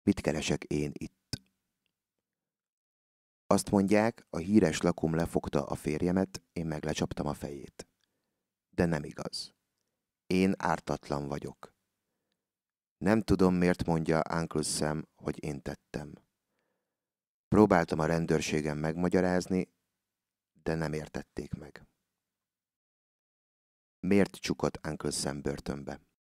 Mit keresek én itt? Azt mondják, a híres lakom lefogta a férjemet, én meg lecsaptam a fejét. De nem igaz. Én ártatlan vagyok. Nem tudom, miért mondja Uncle Sam, hogy én tettem. Próbáltam a rendőrségen megmagyarázni, de nem értették meg. Miért csukott Uncle Sam börtönbe?